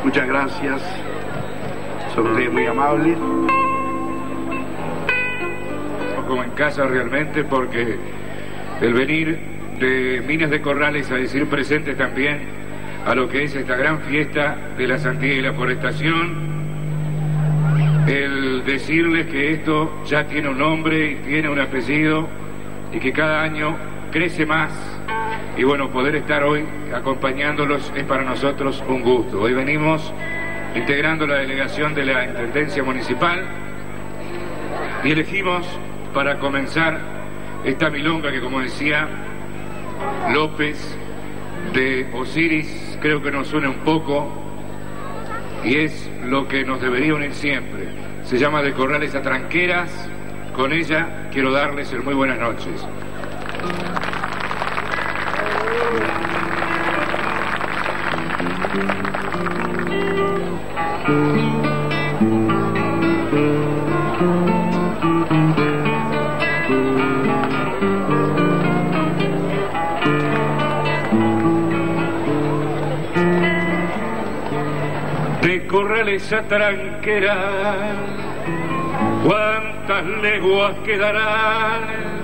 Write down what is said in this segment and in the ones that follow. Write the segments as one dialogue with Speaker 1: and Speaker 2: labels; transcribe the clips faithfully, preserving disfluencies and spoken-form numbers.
Speaker 1: Muchas gracias. Son ustedes muy amables.
Speaker 2: Como en casa realmente, porque el venir de Minas de Corrales a decir presente también a lo que es esta gran fiesta de la santidad y la forestación, el decirles que esto ya tiene un nombre y tiene un apellido y que cada año crece más, y bueno, poder estar hoy acompañándolos es para nosotros un gusto. Hoy venimos integrando la delegación de la Intendencia Municipal y elegimos para comenzar esta milonga que, como decía López, de Osiris, creo que nos une un poco y es lo que nos debería unir siempre. Se llama De Corrales a Tranqueras. Con ella quiero darles el muy buenas noches. De Corrales a Tranqueras, ¿cuántas leguas quedarán?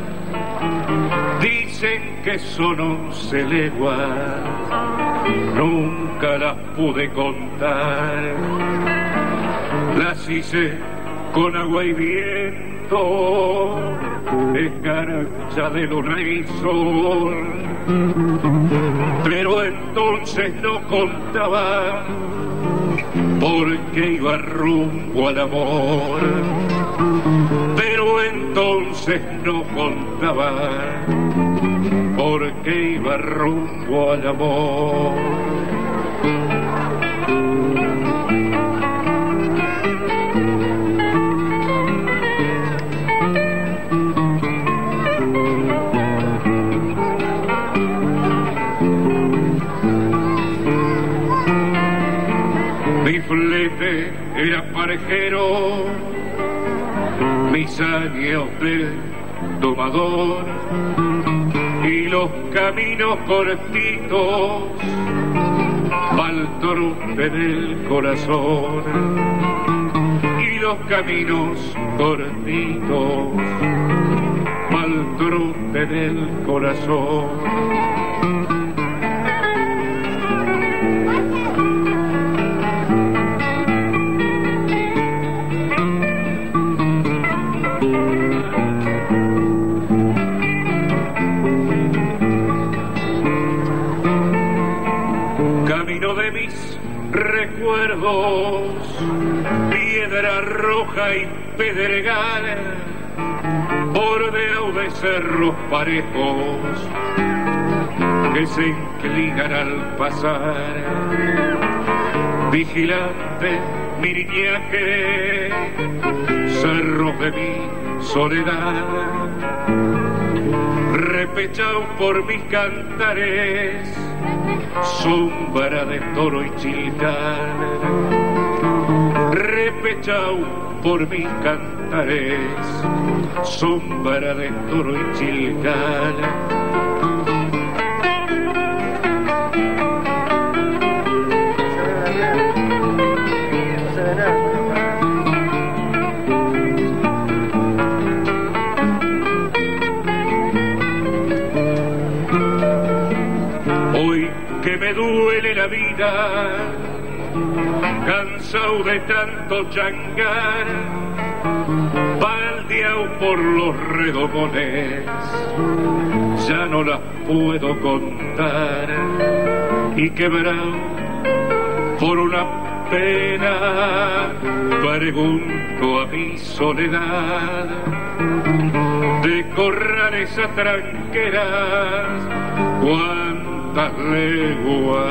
Speaker 2: Dicen que son once leguas, nunca las pude contar. Las hice con agua y viento, escarcha de luna y sol, pero entonces no contaba porque iba rumbo al amor. Pero entonces no contaba porque iba rumbo al amor. Mi flete era parejero, mis años de domador y los caminos cortitos pa'l trote del corazón, y los caminos cortitos pa'l trote del corazón. De mis recuerdos, piedra roja y pedregal, bordeado de cerros parejos que se inclinan al pasar. Vigilante mi niñaje, cerros de mi soledad, repechado por mis cantares, sombra de toro y chilcal, repechao por mis cantares, sombra de toro y chilcal. Que me duele la vida, cansado de tanto changar, baldeado por los redomones, ya no las puedo contar, y quebrado por una pena, pregunto a mi soledad. De Corrales a Tranqueras, ¿cuántas leguas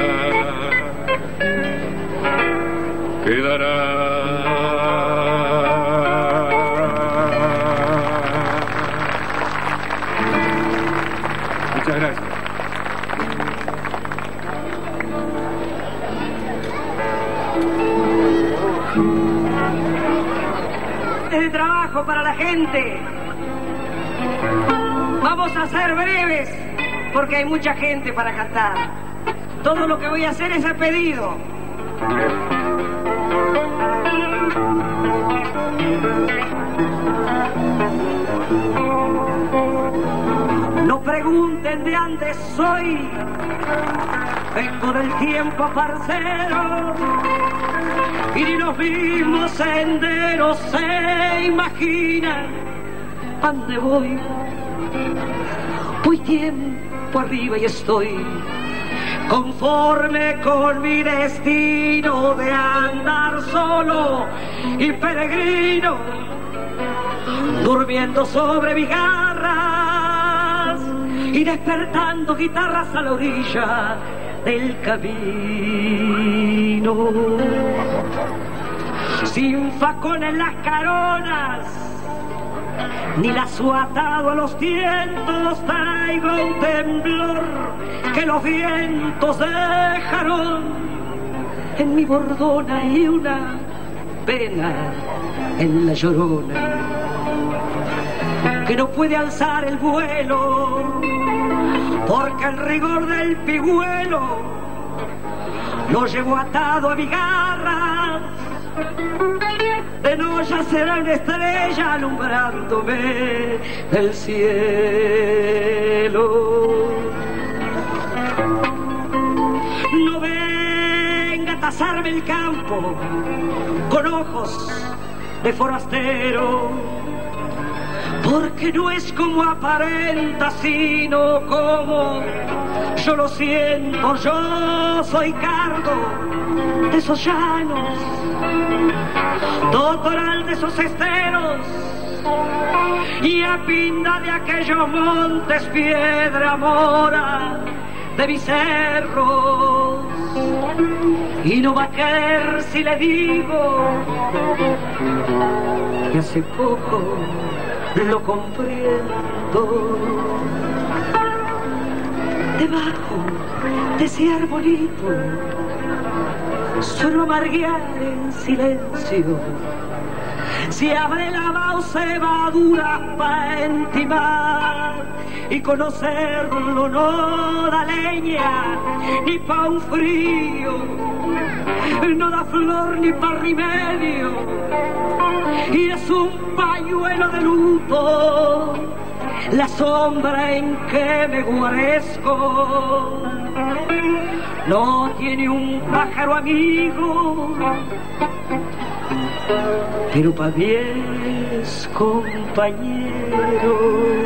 Speaker 2: quedará? Muchas gracias.
Speaker 3: Es de trabajo para la gente. Vamos a ser breves porque hay mucha gente para cantar. Todo lo que voy a hacer es a pedido. No pregunten de dónde soy, vengo del tiempo parcero, y ni los mismos senderos se imaginan a dónde voy. Voy tiempo arriba y estoy conforme con mi destino de andar solo y peregrino, durmiendo sobre mis garras y despertando guitarras a la orilla del camino. Sin facón en las caronas, ni lazo atado a los tientos, traigo un temblor que los vientos dejaron en mi bordona y una pena en la llorona que no puede alzar el vuelo, porque el rigor del pigüelo lo llevo atado a mi garra. De noche será una estrella alumbrándome del cielo. No venga a tasarme el campo con ojos de forastero, porque no es como aparenta, sino como yo lo siento. Yo soy cardo de esos llanos, totoral de esos esteros, y a pinda de aquellos montes, piedra mora de mis cerros. Y no va a querer si le digo que hace poco lo comprendo. Debajo de ese arbolito suelo amarguear en silencio. Se abre la cebadura para entimar y conocerlo no da leña ni pa' un frío, no da flor ni pa' remedio, y es un pañuelo de luto la sombra en que me guarezco. No tiene un pájaro amigo, pero pa' mí es compañero.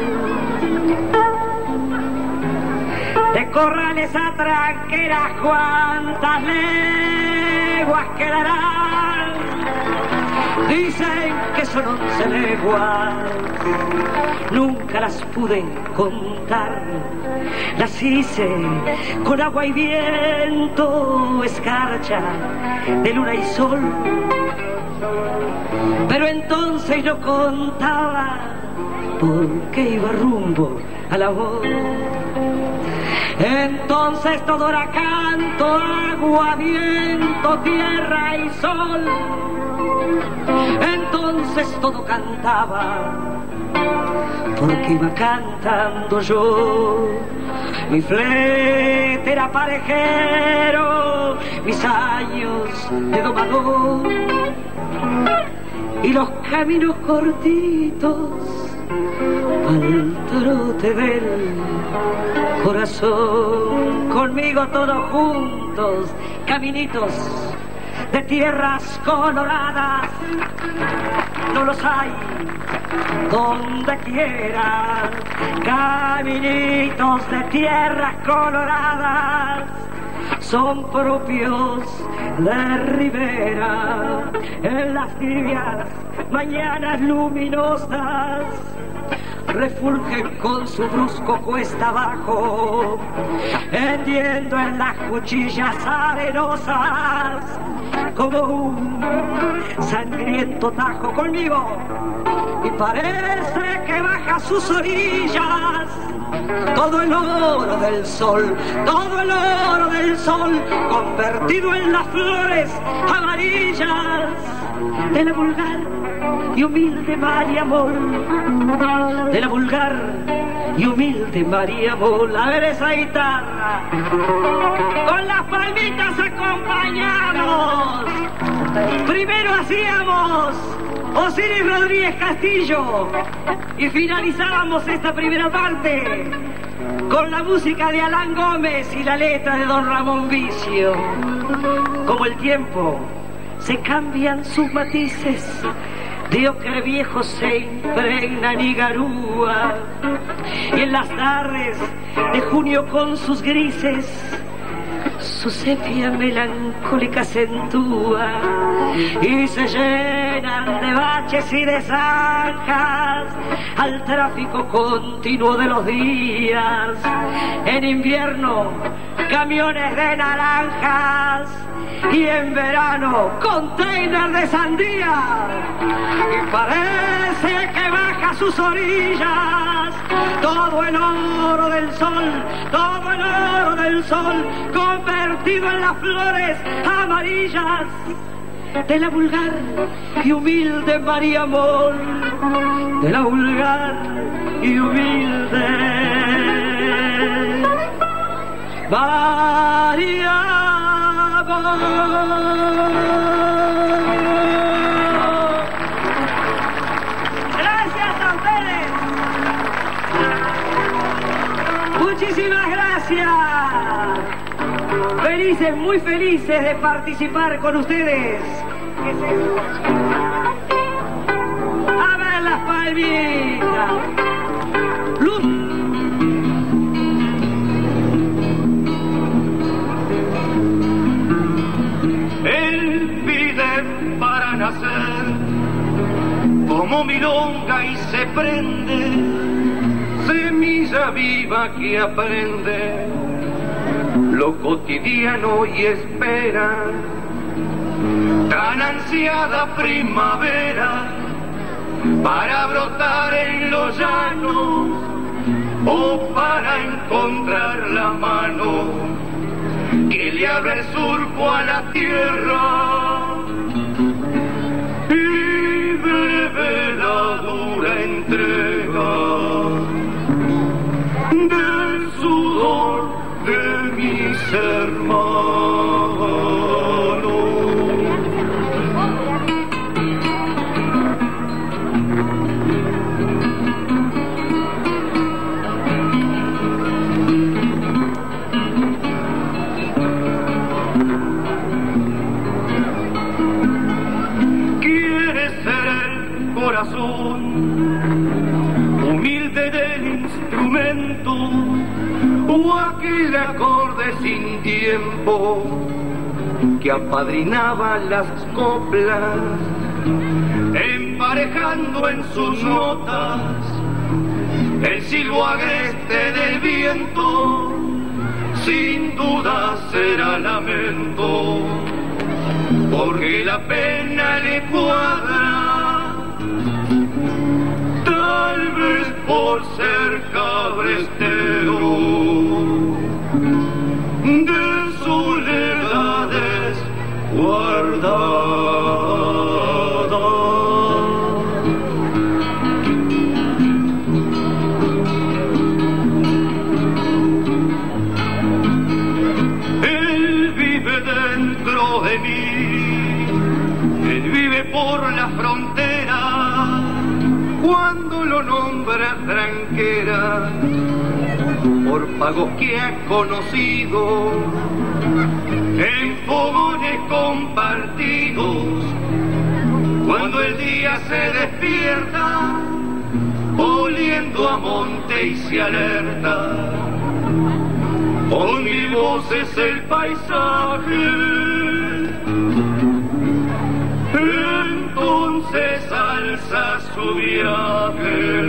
Speaker 3: De corrales a tranqueras, cuántas leguas quedarán. Dicen que son once leguas, nunca las pude contar. Las hice con agua y viento, escarcha de luna y sol. Pero entonces no contaba porque iba rumbo al amor. Entonces todo era canto, agua, viento, tierra y sol. Entonces todo cantaba porque iba cantando yo. Mi flete era parejero, mis años de domador, y los caminos cortitos al trote del corazón. Conmigo todos juntos, caminitos de tierras coloradas, no los hay donde quiera. Caminitos de tierras coloradas son propios de Rivera. En las tibias mañanas luminosas refulgen con su brusco cuesta abajo, hendiendo en las cuchillas arenosas como un sangriento tajo. Conmigo, y parece que baja sus orillas todo el oro del sol, todo el oro del sol convertido en las flores amarillas de la vulgar y humilde María Mol, de la vulgar y humilde María Mol. A ver esa guitarra, con las palmitas acompañamos. Primero hacíamos Osiris Rodríguez Castillo y finalizábamos esta primera parte con la música de Alán Gómez y la letra de don Ramón Vicio. Como el tiempo se cambian sus matices, de ocre viejo se impregnan y garúa, y en las tardes de junio con sus grises su sepia melancólica acentúa, y se llenan de baches y de zanjas al tráfico continuo de los días. En invierno camiones de naranjas y en verano container de sandía, y parece que baja sus orillas todo el oro del sol, todo el oro del sol convertido en las flores amarillas de la vulgar y humilde María Mol, de la vulgar y humilde María Mol. Gracias a ustedes. Muchísimas gracias. Felices, muy felices de participar con ustedes. A ver las palmitas. Luz.
Speaker 4: Él pide para nacer como milonga y se prende, semilla viva que aprende lo cotidiano y espera tan ansiada primavera para brotar en los llanos o para encontrar la mano que le abre el surco a la tierra y bebe la dura entrega del sudor de mis hermanos. Quiere ser el corazón humilde del instrumento o aquel acorde sin tiempo que apadrinaba las coplas, emparejando en sus notas el silbo agreste del viento. Sin duda será lamento, porque la pena le cuadra, tal vez por ser cabrestero de soledades guardadas. Él vive dentro de mí, él vive por la frontera, cuando lo nombra tranquera, por pagos que ha conocido, en fogones compartidos, cuando el día se despierta, oliendo a monte y se alerta, con mil voces el paisaje, entonces alza su viaje,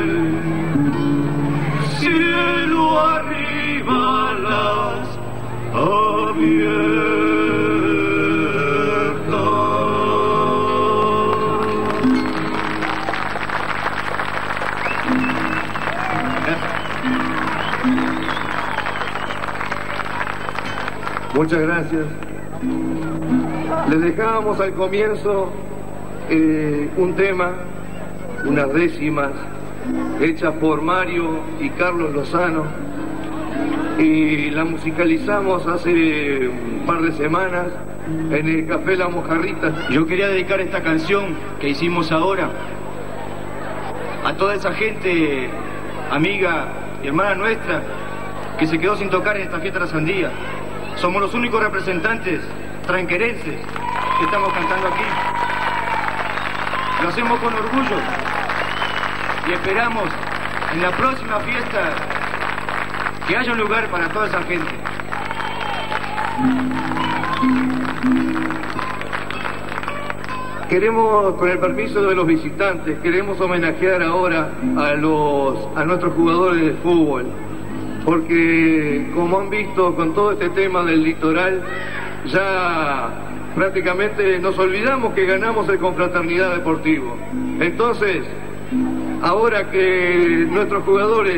Speaker 4: cielo arriba las abiertas.
Speaker 5: Muchas gracias. Les dejábamos al comienzo eh, un tema, unas décimas, hechas por Mario y Carlos Lozano, y la musicalizamos hace un par de semanas en el Café La Mojarrita.
Speaker 6: Yo quería dedicar esta canción que hicimos ahora a toda esa gente, amiga y hermana nuestra, que se quedó sin tocar en esta fiesta de la sandía. Somos los únicos representantes tranquerenses que estamos cantando aquí. Lo hacemos con orgullo y esperamos en la próxima fiesta que haya un lugar para toda esa gente.
Speaker 5: Queremos, con el permiso de los visitantes, queremos homenajear ahora a los a nuestros jugadores de fútbol, porque como han visto con todo este tema del litoral, ya prácticamente nos olvidamos que ganamos el Confraternidad Deportivo. Entonces, ahora que nuestros jugadores,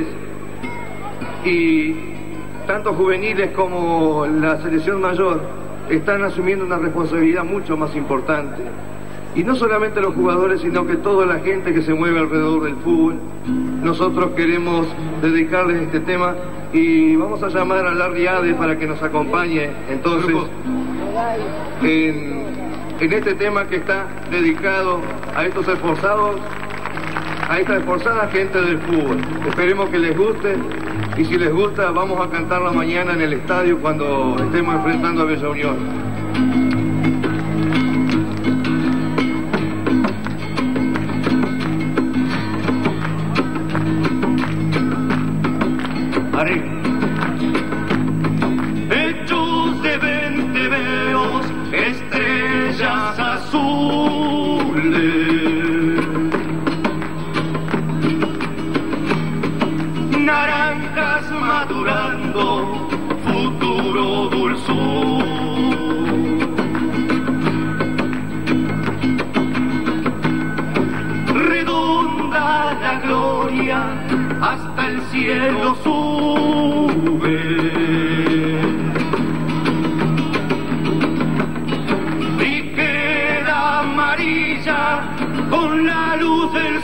Speaker 5: y tanto juveniles como la selección mayor, están asumiendo una responsabilidad mucho más importante, y no solamente los jugadores, sino que toda la gente que se mueve alrededor del fútbol, nosotros queremos dedicarles este tema, y vamos a llamar a Larry Ade para que nos acompañe entonces en, en este tema que está dedicado a estos esforzados, a esta esforzada gente del fútbol. Esperemos que les guste, y si les gusta vamos a cantarla mañana en el estadio cuando estemos enfrentando a Bella Unión.
Speaker 4: Hechos de venteveos, estrellas azules, naranjas madurando, futuro dulzor. Redonda la gloria, hasta el cielo sube, y queda amarilla con la luz del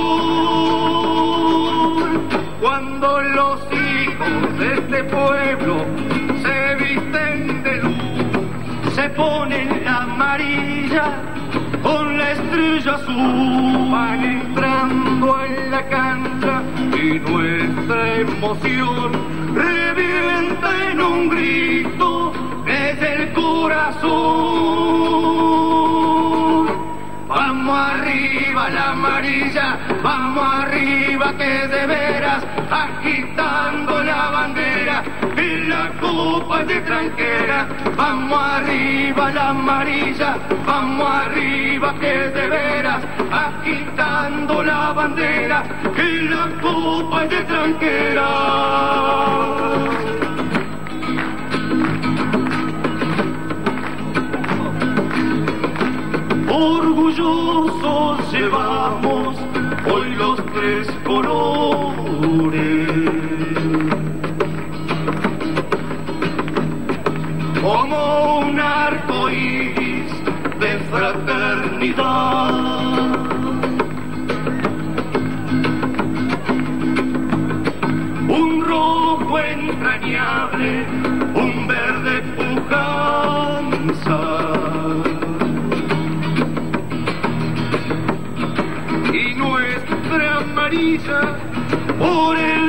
Speaker 4: sol. Cuando los hijos de este pueblo se visten de luz, se ponen la amarilla con la estrella azul, van entrando en la cancha y nuestra emoción revienta en un grito desde el corazón. Vamos arriba la amarilla, vamos arriba que de veras, agitando la bandera en la copa de tranquera. Vamos arriba la amarilla, vamos arriba que de veras, agitando la bandera en la copa de tranquera. Orgullosos llevamos hoy los tres colores, como un arco iris de fraternidad. Un rojo entrañable, un verde pujanza, y nuestra amarilla por el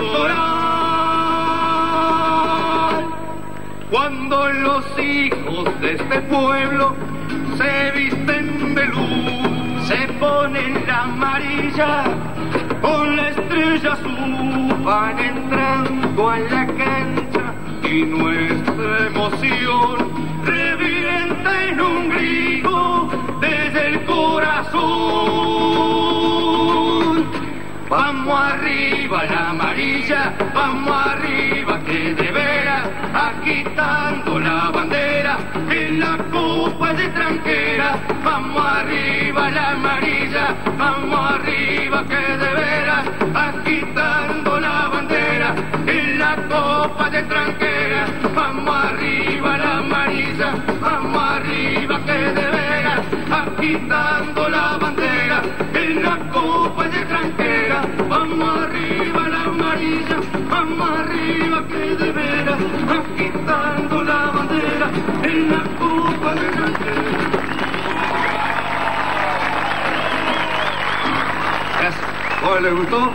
Speaker 4: litoral. Cuando los hijos de este pueblo se visten de luz, se ponen la amarilla con la estrella azul, van entrando a la cancha y nuestra emoción revienta en un grito desde el corazón. Vamos arriba la amarilla, vamos arriba que de veras, agitando la bandera en la copa de tranquera. Vamos arriba la amarilla, vamos arriba que de veras, agitando la bandera en la copa de tranquera. Vamos arriba la amarilla, vamos arriba que de veras, agitando la
Speaker 5: tema les gustó.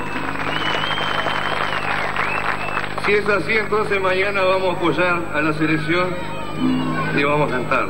Speaker 5: Si es así, entonces mañana vamos a apoyar a la selección y vamos a cantar.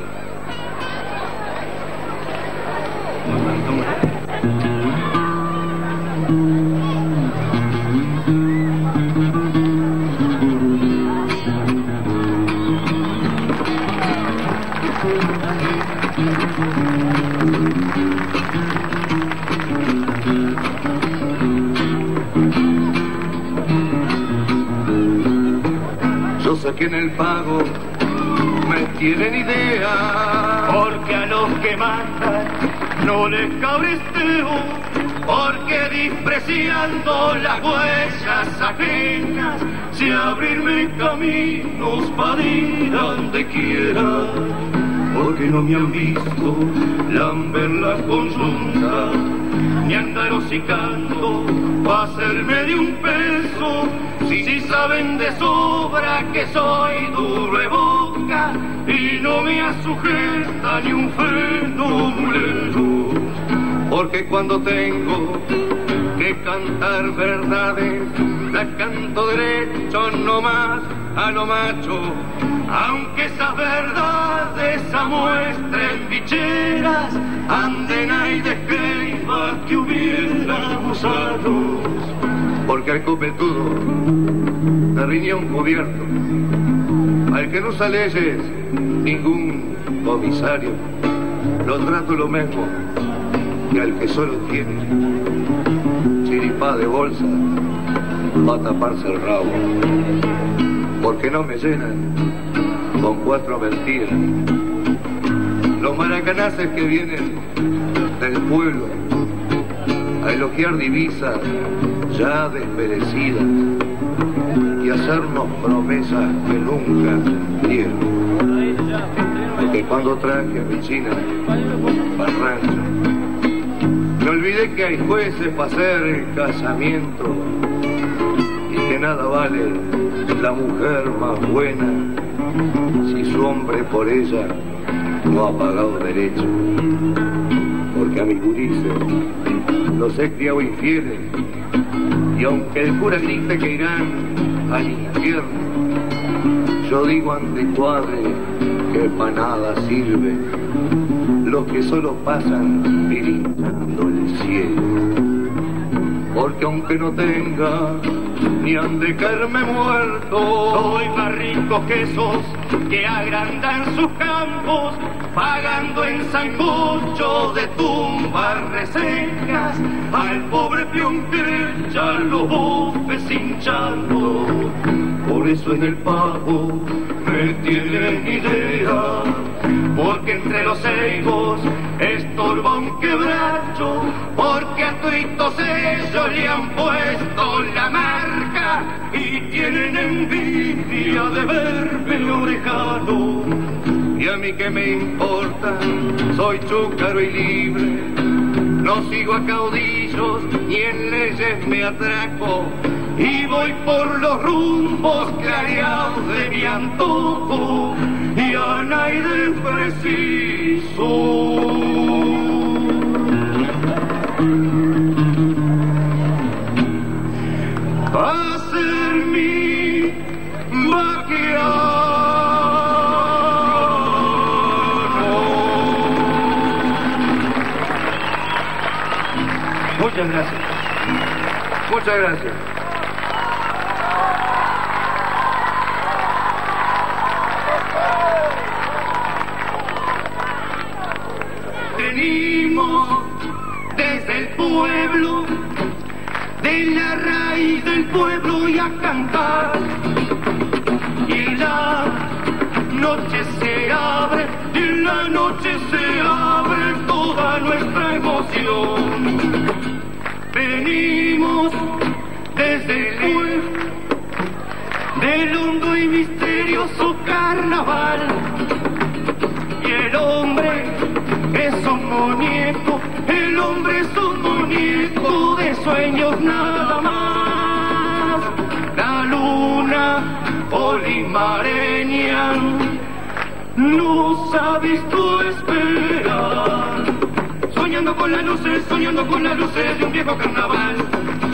Speaker 5: Yo sé que en el pago me tienen idea,
Speaker 4: porque a los que matan no les cabresteo, porque despreciando las huellas ajenas, sé abrirme caminos para ir a donde quiera, porque no me han visto lamber la conjunta, ni andar hocicando pa' hacerme de un peso, si, si saben de sobra que soy duro de boca y no me asujeta ni un freno mulero, porque cuando tengo que cantar verdades, la canto derecho nomás a lo macho, aunque esas verdades se muestren bicheras, anden ahí de escriba que hubiéramos aros, porque al copetudo de riñón cubierto, al que no usa leyes ningún comisario, lo trato lo mismo que al que solo tiene chiripá de bolsa para taparse el rabo, porque no me llenan con cuatro mentiras los maracanaces que vienen del pueblo a elogiar divisas ya desmerecidas y hacernos promesas que nunca dieron, porque cuando traje a mi china para rancho me olvidé que hay jueces para hacer el casamiento y que nada vale la mujer más buena si su hombre por ella no ha pagado derecho, porque a mis gurises los he criado infieles, y aunque el cura grite que irán al infierno, yo digo ante cuadre que para nada sirve los que solo pasan brindando el cielo, porque aunque no tenga ni han de caerme muerto, soy más rico que esos que agrandan sus campos, pagando en sancocho de tumbas resecas al pobre peón que ya los bofes hinchando. Por eso en el pago me tienen idea, porque entre los ceibos estorba un quebracho, porque a tuitos ellos le han puesto la marca y tienen envidia de verme orejano. Y a mí que me importa, soy chúcaro y libre, no sigo a caudillos ni en leyes me atraco, y voy por los rumbos clareados de mi antojo, y a nadie preciso. Va a ser mi vaqueado.
Speaker 6: Muchas gracias.
Speaker 5: Muchas gracias.
Speaker 4: Venimos desde el pueblo, de la raíz del pueblo y a cantar. Y la noche se abre, y en la noche se abre toda nuestra emoción. Venimos desde el pueblo, del hondo y misterioso carnaval. Y el hombre es un muñeco, el hombre es un muñeco de sueños nada más. La luna olimareña nos ha visto esperar, soñando con las luces, soñando con las luces de un viejo carnaval.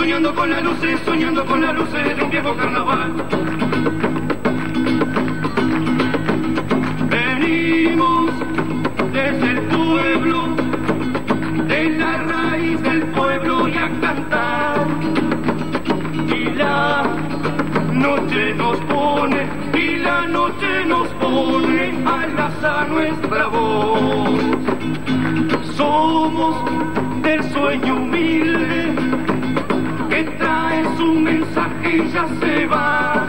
Speaker 4: soñando con las luces, soñando con las luces de un viejo carnaval. Venimos desde el pueblo, de la raíz del pueblo y a cantar. Y la noche nos pone, y la noche nos pone alas a nuestra voz. Somos del sueño humilde que trae su mensaje y ya se va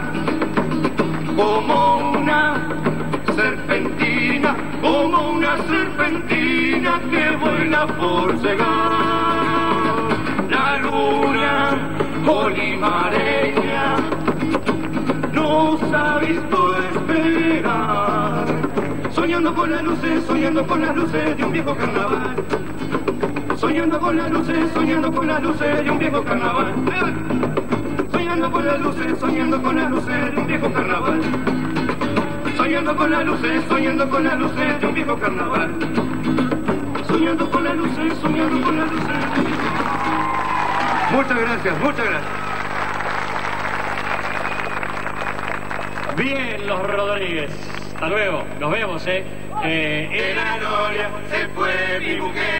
Speaker 4: como una serpentina, como una serpentina que vuela por llegar. La luna olimareña nos ha visto esperar, soñando con las luces, soñando con las luces de un viejo carnaval. Soñando con las luces, soñando con las luces de un viejo carnaval. Soñando con las luces, soñando con las luces de un viejo carnaval. Soñando con las luces, soñando con las luces de un viejo carnaval. Soñando con las luces, soñando con las luces de un viejo carnaval.
Speaker 5: Muchas gracias, muchas gracias.
Speaker 7: Bien, los Rodríguez. Hasta luego. Nos vemos, ¿eh? eh
Speaker 4: En la gloria se fue mi mujer.